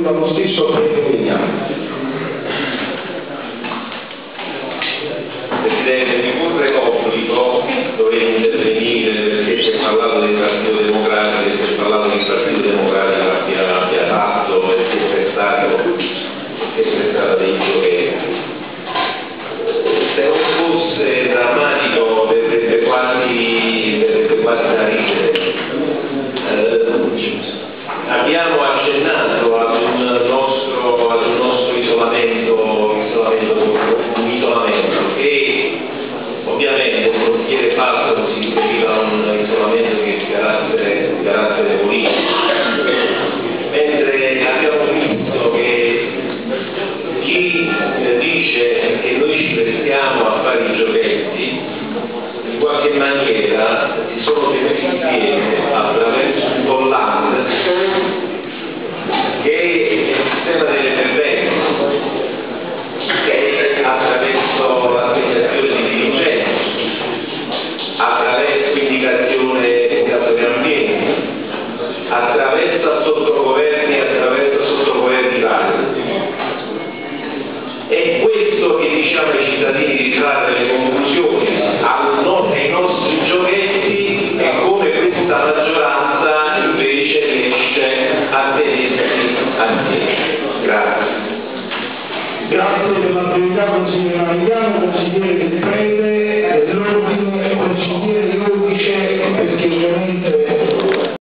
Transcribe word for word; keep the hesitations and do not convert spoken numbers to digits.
rispondendo allo stesso prevedere. Presidente, mi corre obbligo, dovevo intervenire perché si è parlato del Partito Democratico, si è parlato del Partito Democratico abbia, abbia fatto e si è prestato, si è prestato dei giochetti. Se non fosse drammatico verrebbe quasi, verrebbe quasi da ridere. Eh, abbiamo accennato ad un nostro, ad un nostro isolamento, isolamento, un isolamento che ovviamente il portiere falso si riferiva a un isolamento che è di carattere, di carattere politico, mentre abbiamo visto che chi eh, dice che noi ci prestiamo a fare i giochetti in qualche maniera si sono tenuti insieme attraverso un collante che è il sistema delle perverte, che è attraverso l'assegnazione di dirigenza, attraverso indicazione di ambiente, attraverso sottogoverni e attraverso sottogoverni vari. È questo che diciamo ai cittadini di trarre le conclusioni ai nostri giochetti e come questa maggioranza invece riesce a tenersi assieme. Grazie. Grazie per la priorità consigliere Marigliano, consigliere del Prete, dell'ordine e consigliere Iodice, perché ovviamente